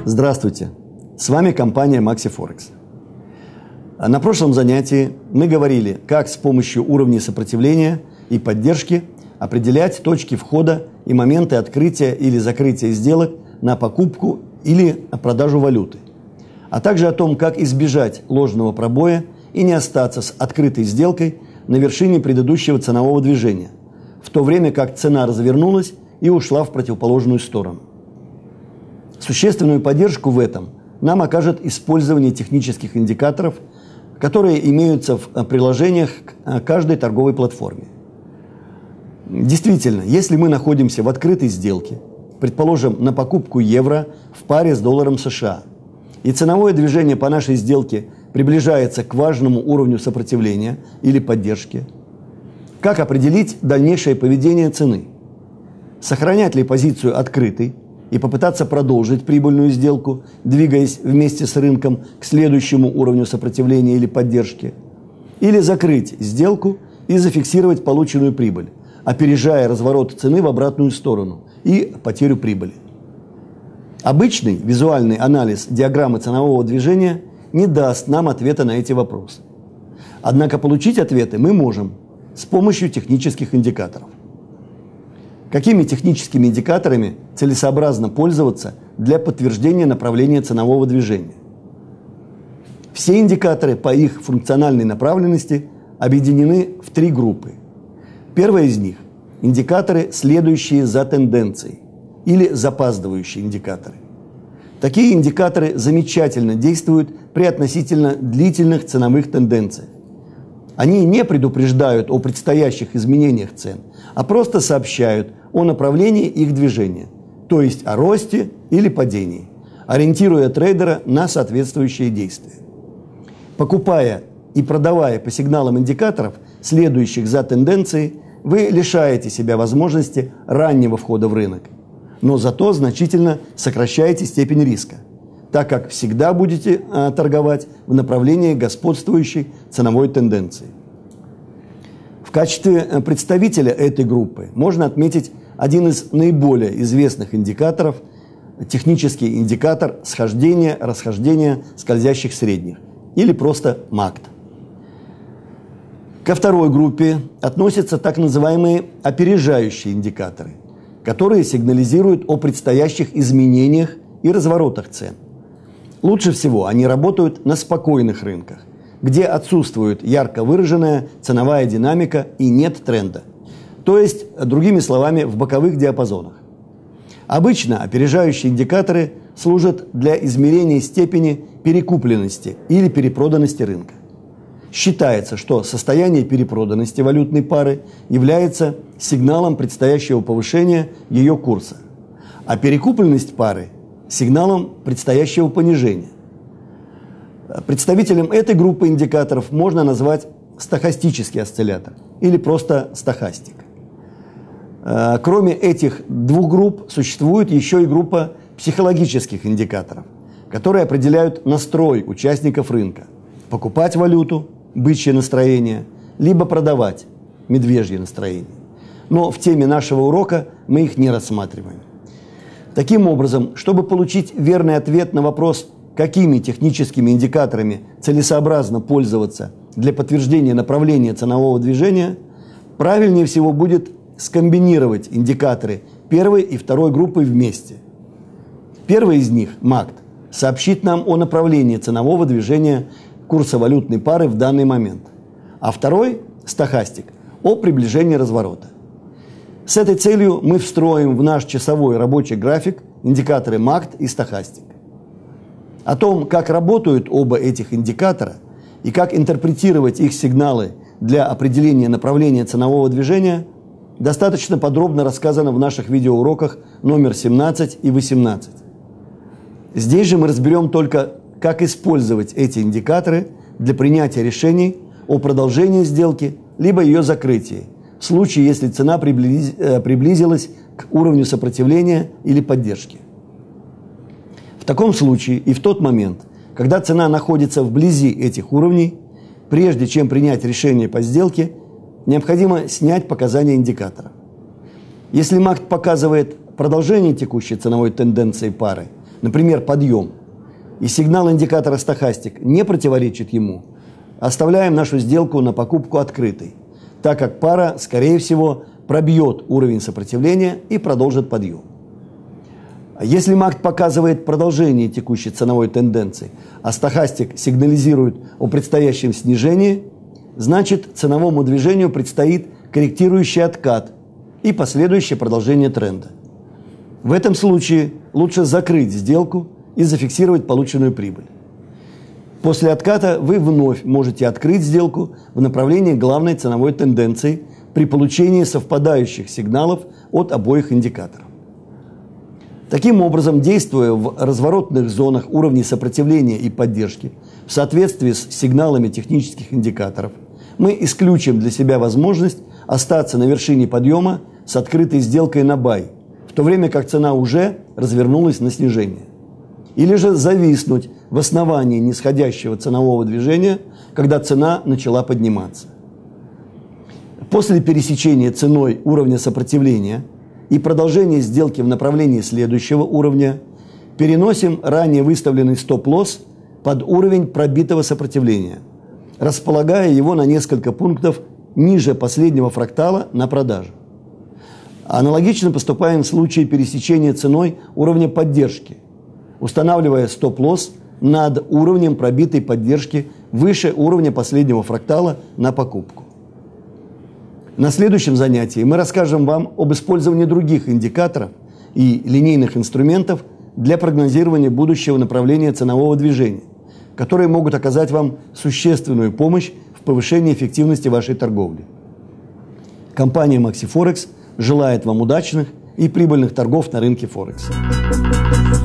Здравствуйте, с вами компания MaxiForex. На прошлом занятии мы говорили, как с помощью уровней сопротивления и поддержки определять точки входа и моменты открытия или закрытия сделок на покупку или продажу валюты, а также о том, как избежать ложного пробоя и не остаться с открытой сделкой на вершине предыдущего ценового движения, в то время как цена развернулась и ушла в противоположную сторону. Существенную поддержку в этом нам окажет использование технических индикаторов, которые имеются в приложениях к каждой торговой платформе. Действительно, если мы находимся в открытой сделке, предположим, на покупку евро в паре с долларом США, и ценовое движение по нашей сделке приближается к важному уровню сопротивления или поддержки, как определить дальнейшее поведение цены? Сохранять ли позицию открытой и попытаться продолжить прибыльную сделку, двигаясь вместе с рынком к следующему уровню сопротивления или поддержки, или закрыть сделку и зафиксировать полученную прибыль, опережая разворот цены в обратную сторону и потерю прибыли. Обычный визуальный анализ диаграммы ценового движения не даст нам ответа на эти вопросы. Однако получить ответы мы можем с помощью технических индикаторов. Какими техническими индикаторами целесообразно пользоваться для подтверждения направления ценового движения? Все индикаторы по их функциональной направленности объединены в три группы. Первая из них – индикаторы, следующие за тенденцией, или запаздывающие индикаторы. Такие индикаторы замечательно действуют при относительно длительных ценовых тенденциях. Они не предупреждают о предстоящих изменениях цен, а просто сообщают о направлении их движения, то есть о росте или падении, ориентируя трейдера на соответствующие действия. Покупая и продавая по сигналам индикаторов, следующих за тенденцией, вы лишаете себя возможности раннего входа в рынок, но зато значительно сокращаете степень риска, так как всегда будете торговать в направлении господствующей ценовой тенденции. В качестве представителя этой группы можно отметить один из наиболее известных индикаторов – технический индикатор схождения-расхождения скользящих средних, или просто МАКТ. Ко второй группе относятся так называемые опережающие индикаторы, которые сигнализируют о предстоящих изменениях и разворотах цен. Лучше всего они работают на спокойных рынках, где отсутствует ярко выраженная ценовая динамика и нет тренда, то есть, другими словами, в боковых диапазонах. Обычно опережающие индикаторы служат для измерения степени перекупленности или перепроданности рынка. Считается, что состояние перепроданности валютной пары является сигналом предстоящего повышения ее курса, а перекупленность пары – сигналом предстоящего понижения. Представителем этой группы индикаторов можно назвать стохастический осциллятор или просто стохастик. Кроме этих двух групп существует еще и группа психологических индикаторов, которые определяют настрой участников рынка – покупать валюту, бычье настроение, либо продавать, медвежье настроение. Но в теме нашего урока мы их не рассматриваем. Таким образом, чтобы получить верный ответ на вопрос, какими техническими индикаторами целесообразно пользоваться для подтверждения направления ценового движения, правильнее всего будет скомбинировать индикаторы первой и второй группы вместе. Первый из них, МАКТ, сообщит нам о направлении ценового движения курса валютной пары в данный момент, а второй, стохастик, о приближении разворота. С этой целью мы встроим в наш часовой рабочий график индикаторы МАКТ и стохастик. О том, как работают оба этих индикатора и как интерпретировать их сигналы для определения направления ценового движения, достаточно подробно рассказано в наших видеоуроках номер 17 и 18. Здесь же мы разберем только, как использовать эти индикаторы для принятия решений о продолжении сделки либо ее закрытии, в случае, если цена приблизилась к уровню сопротивления или поддержки. В таком случае и в тот момент, когда цена находится вблизи этих уровней, прежде чем принять решение по сделке, необходимо снять показания индикатора. Если МАКТ показывает продолжение текущей ценовой тенденции пары, например, подъем, и сигнал индикатора стохастик не противоречит ему, оставляем нашу сделку на покупку открытой, так как пара, скорее всего, пробьет уровень сопротивления и продолжит подъем. Если МАКД показывает продолжение текущей ценовой тенденции, а стохастик сигнализирует о предстоящем снижении, значит, ценовому движению предстоит корректирующий откат и последующее продолжение тренда. В этом случае лучше закрыть сделку и зафиксировать полученную прибыль. После отката вы вновь можете открыть сделку в направлении главной ценовой тенденции при получении совпадающих сигналов от обоих индикаторов. Таким образом, действуя в разворотных зонах уровней сопротивления и поддержки в соответствии с сигналами технических индикаторов, мы исключим для себя возможность остаться на вершине подъема с открытой сделкой на бай, в то время как цена уже развернулась на снижение. Или же зависнуть в основании нисходящего ценового движения, когда цена начала подниматься. После пересечения ценой уровня сопротивления и продолжения сделки в направлении следующего уровня переносим ранее выставленный стоп-лосс под уровень пробитого сопротивления, располагая его на несколько пунктов ниже последнего фрактала на продажу. Аналогично поступаем в случае пересечения ценой уровня поддержки, устанавливая стоп-лосс над уровнем пробитой поддержки выше уровня последнего фрактала на покупку. На следующем занятии мы расскажем вам об использовании других индикаторов и линейных инструментов для прогнозирования будущего направления ценового движения, которые могут оказать вам существенную помощь в повышении эффективности вашей торговли. Компания Maxi Forex желает вам удачных и прибыльных торгов на рынке Форекса.